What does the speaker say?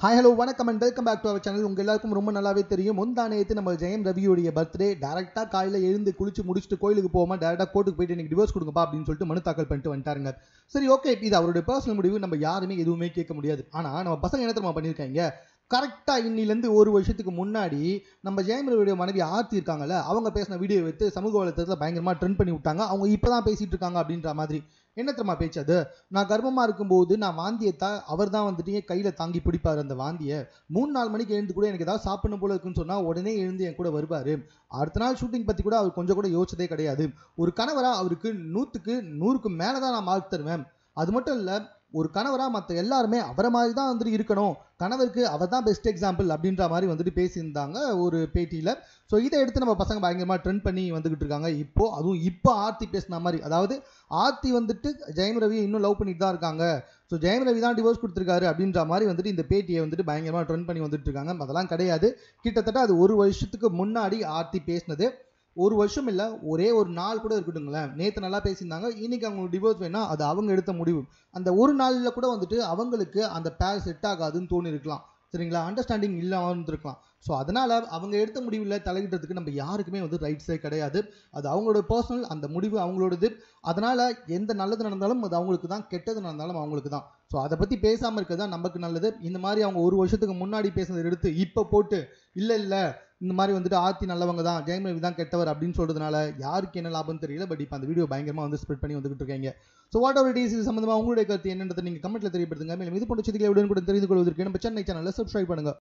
Hi hello வணக்கம் and welcome back to our channel. உங்கள் எல்லாருக்கும் ரொம்ப நல்லாவே தெரியும், முந்தானேத்து நம்ம ஜெயம் ரவியோடைய பர்த்டே. டேரெக்டாக காலையில் எழுந்து குளிச்சு முடிச்சுட்டு கோயிலுக்கு போகாமல் டேரெக்டாக கோர்ட்டுக்கு போயிட்டு எனக்கு டிவோர்ஸ் கொடுங்கப்பா அப்படின்னு சொல்லிட்டு மனு தாக்கல் பண்ணிட்டு வந்துட்டாருங்க. சரி, ஓகே, இது அவருடைய பர்சனல் முடிவு, நம்ம யாருமே எதுவுமே கேட்க முடியாது. ஆனால் நம்ம பசங்க என்ன தெரியுமா பண்ணியிருக்காங்க, கரெக்டாக இன்னிலேருந்து ஒரு வருஷத்துக்கு முன்னாடி நம்ம ஜெயம் ரவியோடைய மனைவி ஆர்த்தி இருக்காங்கல்ல, அவங்க பேசின வீடியோ எடுத்து சமூக வலைத்தளத்தில் பயங்கரமாக ட்ரெண்ட் பண்ணி விட்டாங்க. அவங்க இப்போ தான் பேசிகிட்டு இருக்காங்க அப்படின்ற மாதிரி. என்ன தெரியுமா பேச்சு அது, நான் கர்ப்பமாக இருக்கும்போது நான் வாந்தியத்தை அவர் தான் வந்துட்டு என் கையில் தாங்கி பிடிப்பார். அந்த வாந்தியை 3-4 மணிக்கு எழுந்து கூட எனக்கு ஏதாவது சாப்பிடணும் போல இருக்குன்னு சொன்னால் உடனே எழுந்து என் கூட வருவார். அடுத்த நாள் ஷூட்டிங் பற்றி கூட அவர் கொஞ்சம் கூட யோசிச்சதே கிடையாது. ஒரு கணவராக அவருக்கு 100க்கு 100க்கு மேலே தான் நான் மார்க் தருவேன். அது மட்டும் இல்லை, ஒரு கணவராக மற்ற எல்லாருமே அவரை மாதிரி தான் வந்துட்டு இருக்கணும், கணவருக்கு அவர் தான் பெஸ்ட் எக்ஸாம்பிள் அப்படின்ற மாதிரி வந்துட்டு பேசியிருந்தாங்க ஒரு பேட்டியில். ஸோ இதை எடுத்து நம்ம பசங்க பயங்கரமாக ட்ரெண்ட் பண்ணி வந்துகிட்டு இருக்காங்க. இப்போ ஆர்த்தி பேசின மாதிரி, அதாவது ஆர்த்தி வந்துட்டு ஜெயம் ரவியை இன்னும் லவ் பண்ணிட்டு தான் இருக்காங்க, ஸோ ஜெயம் ரவி தான் டிவோர்ஸ் கொடுத்துருக்காரு அப்படின்ற மாதிரி வந்துட்டு இந்த பேட்டியை வந்துட்டு பயங்கரமாக ட்ரெண்ட் பண்ணி வந்துட்டு இருக்காங்க. அதெல்லாம் கிடையாது. கிட்டத்தட்ட அது ஒரு வருஷத்துக்கு முன்னாடி ஆர்த்தி பேசினது. ஒரு வருஷம் இல்லை, ஒரே ஒரு நாள் கூட இருக்கட்டுங்களேன், நேற்று நல்லா பேசியிருந்தாங்க, இன்னைக்கு அவங்க டிவோர்ஸ் வேணா அது அவங்க எடுத்த முடிவு. அந்த ஒரு நாளில் கூட வந்துட்டு அவங்களுக்கு அந்த பேர் செட் ஆகாதுன்னு தோணி இருக்கலாம், சரிங்களா, அண்டர்ஸ்டாண்டிங் இல்லாமல் இருந்திருக்கலாம். ஸோ அதனால் அவங்க எடுத்த முடிவில் தலையிடுறதுக்கு நம்ம யாருக்குமே வந்து ரைட்ஸே கிடையாது. அது அவங்களோட பர்சனல், அந்த முடிவு அவங்களோடது. அதனால் எந்த நல்லது நடந்தாலும் அது அவங்களுக்கு தான், கெட்டது நடந்தாலும் அவங்களுக்கு தான். ஸோ அதை பற்றி பேசாமல் இருக்கிறது தான் நமக்கு நல்லது. இந்த மாதிரி அவங்க ஒரு வருஷத்துக்கு முன்னாடி பேசுனதை எடுத்து இப்போ போட்டு இல்லை இந்த மாதிரி வந்துட்டு ஆர்த்தி நல்லவங்க தான், ஜெயம் ரவி தான் கெட்டவர் அப்படின்னு சொல்றதுனால யாருக்கு என்ன லாபம்னு தெரியல. பட் இப்போ அந்த வீடியோ பயங்கரமாக வந்து ஸ்ப்ரெட் பண்ணி வந்துகிட்டு இருக்காங்க. So whatever it is, இது சம்பந்தமாக உங்களுடைய கருத்து என்னன்றதை நீங்கள் கமெண்ட்ல தெரியப்படுத்துங்க. மேலும் இது போன்ற செய்திகளை உடனுக்குடன் தெரிந்து கொள்வதற்கு நம்ம சென்னை சேனலை சப்ஸ்கிரைப் பண்ணுங்க.